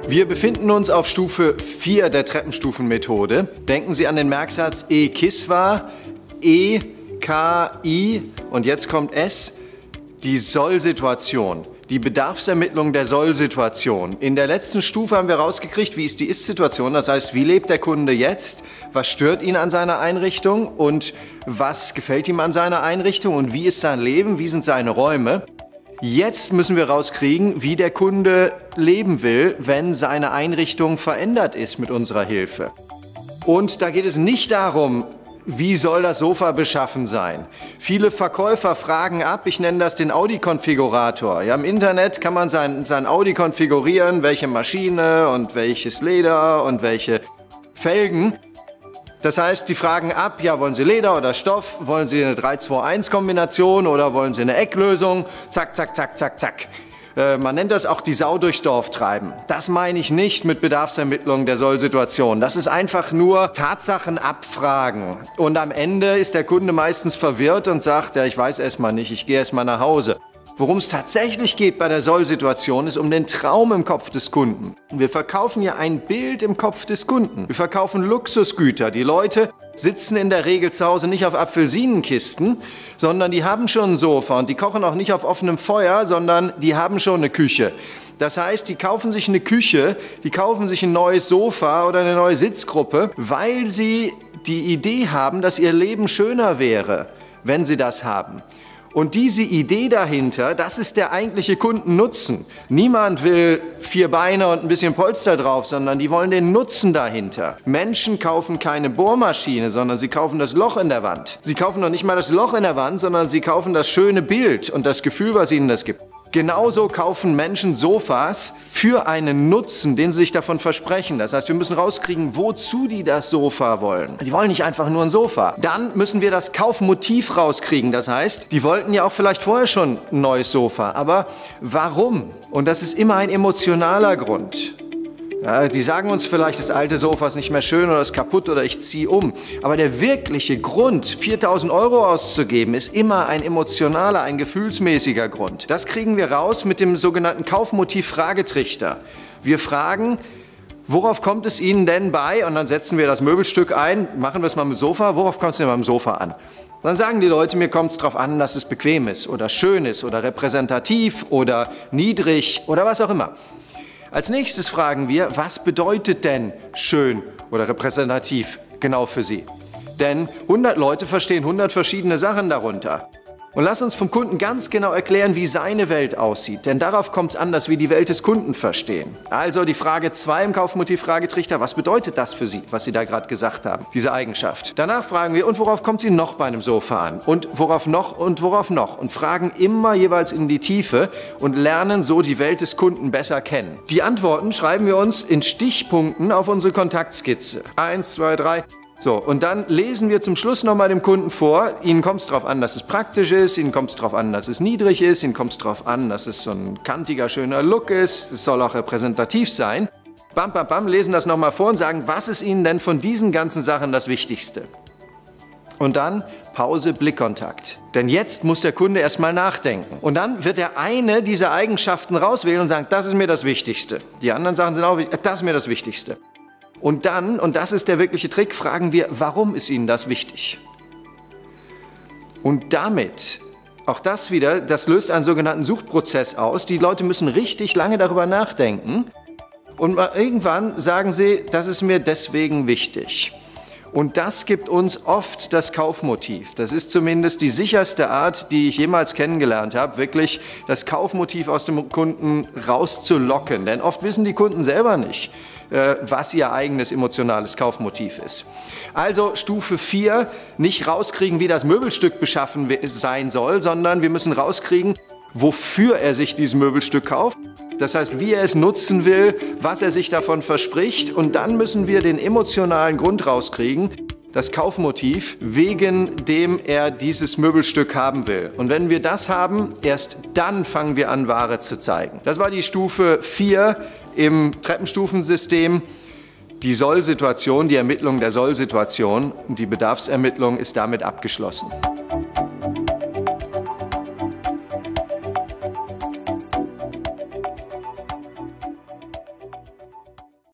Wir befinden uns auf Stufe 4 der Treppenstufenmethode. Denken Sie an den Merksatz E-Kiswa, E, K, I und jetzt kommt S, die Soll-Situation. Die Bedarfsermittlung der Soll-Situation. In der letzten Stufe haben wir rausgekriegt, wie ist die Ist-Situation, das heißt, wie lebt der Kunde jetzt, was stört ihn an seiner Einrichtung und was gefällt ihm an seiner Einrichtung und wie ist sein Leben, wie sind seine Räume. Jetzt müssen wir rauskriegen, wie der Kunde leben will, wenn seine Einrichtung verändert ist mit unserer Hilfe. Und da geht es nicht darum, wie soll das Sofa beschaffen sein? Viele Verkäufer fragen ab, ich nenne das den Audi-Konfigurator. Ja, im Internet kann man sein Audi konfigurieren, welche Maschine und welches Leder und welche Felgen. Das heißt, die fragen ab, ja, wollen Sie Leder oder Stoff? Wollen Sie eine 3-2-1-Kombination oder wollen Sie eine Ecklösung? Zack, zack, zack, zack, zack. Man nennt das auch die Sau durchs Dorf treiben. Das meine ich nicht mit Bedarfsermittlung der Soll-Situation. Das ist einfach nur Tatsachen abfragen. Und am Ende ist der Kunde meistens verwirrt und sagt, ja, ich weiß erstmal nicht, ich gehe erstmal nach Hause. Worum es tatsächlich geht bei der Soll-Situation, ist um den Traum im Kopf des Kunden. Wir verkaufen ja ein Bild im Kopf des Kunden. Wir verkaufen Luxusgüter. Die Leute sitzen in der Regel zu Hause nicht auf Apfelsinenkisten, sondern die haben schon ein Sofa und die kochen auch nicht auf offenem Feuer, sondern die haben schon eine Küche. Das heißt, die kaufen sich eine Küche, die kaufen sich ein neues Sofa oder eine neue Sitzgruppe, weil sie die Idee haben, dass ihr Leben schöner wäre, wenn sie das haben. Und diese Idee dahinter, das ist der eigentliche Kundennutzen. Niemand will 4 Beine und ein bisschen Polster drauf, sondern die wollen den Nutzen dahinter. Menschen kaufen keine Bohrmaschine, sondern sie kaufen das Loch in der Wand. Sie kaufen noch nicht mal das Loch in der Wand, sondern sie kaufen das schöne Bild und das Gefühl, was ihnen das gibt. Genauso kaufen Menschen Sofas für einen Nutzen, den sie sich davon versprechen. Das heißt, wir müssen rauskriegen, wozu die das Sofa wollen. Die wollen nicht einfach nur ein Sofa. Dann müssen wir das Kaufmotiv rauskriegen. Das heißt, die wollten ja auch vielleicht vorher schon ein neues Sofa. Aber warum? Und das ist immer ein emotionaler Grund. Ja, die sagen uns vielleicht, das alte Sofa ist nicht mehr schön oder ist kaputt oder ich ziehe um. Aber der wirkliche Grund, 4.000 € auszugeben, ist immer ein emotionaler, ein gefühlsmäßiger Grund. Das kriegen wir raus mit dem sogenannten Kaufmotiv-Fragetrichter. Wir fragen, worauf kommt es Ihnen denn bei? Und dann setzen wir das Möbelstück ein, machen wir es mal mit Sofa. Worauf kommt es denn beim Sofa an? Dann sagen die Leute, mir kommt es darauf an, dass es bequem ist oder schön ist oder repräsentativ oder niedrig oder was auch immer. Als nächstes fragen wir, was bedeutet denn schön oder repräsentativ genau für Sie? Denn 100 Leute verstehen 100 verschiedene Sachen darunter. Und lass uns vom Kunden ganz genau erklären, wie seine Welt aussieht. Denn darauf kommt es an, dass wir die Welt des Kunden verstehen. Also die Frage 2 im Kaufmotiv-Fragetrichter, was bedeutet das für Sie, was Sie da gerade gesagt haben, diese Eigenschaft? Danach fragen wir, und worauf kommt Sie noch bei einem Sofa an? Und worauf noch und worauf noch? Und fragen immer jeweils in die Tiefe und lernen so die Welt des Kunden besser kennen. Die Antworten schreiben wir uns in Stichpunkten auf unsere Kontaktskizze. 1, 2, 3... So, und dann lesen wir zum Schluss nochmal dem Kunden vor, Ihnen kommt es darauf an, dass es praktisch ist, Ihnen kommt es darauf an, dass es niedrig ist, Ihnen kommt es darauf an, dass es so ein kantiger, schöner Look ist, es soll auch repräsentativ sein. Bam, bam, bam, lesen das nochmal vor und sagen, was ist Ihnen denn von diesen ganzen Sachen das Wichtigste? Und dann Pause, Blickkontakt. Denn jetzt muss der Kunde erstmal nachdenken. Und dann wird er eine dieser Eigenschaften rauswählen und sagen, das ist mir das Wichtigste. Die anderen Sachen sind auch, das ist mir das Wichtigste. Und dann, und das ist der wirkliche Trick, fragen wir, warum ist Ihnen das wichtig? Und damit, auch das wieder, das löst einen sogenannten Suchprozess aus. Die Leute müssen richtig lange darüber nachdenken und irgendwann sagen sie, das ist mir deswegen wichtig. Und das gibt uns oft das Kaufmotiv. Das ist zumindest die sicherste Art, die ich jemals kennengelernt habe, wirklich das Kaufmotiv aus dem Kunden rauszulocken. Denn oft wissen die Kunden selber nicht, was ihr eigenes emotionales Kaufmotiv ist. Also Stufe 4, nicht rauskriegen, wie das Möbelstück beschaffen sein soll, sondern wir müssen rauskriegen, wofür er sich dieses Möbelstück kauft. Das heißt, wie er es nutzen will, was er sich davon verspricht. Und dann müssen wir den emotionalen Grund rauskriegen, das Kaufmotiv, wegen dem er dieses Möbelstück haben will. Und wenn wir das haben, erst dann fangen wir an, Ware zu zeigen. Das war die Stufe 4 im Treppenstufensystem. Die Soll-Situation, die Ermittlung der Soll-Situation und die Bedarfsermittlung ist damit abgeschlossen.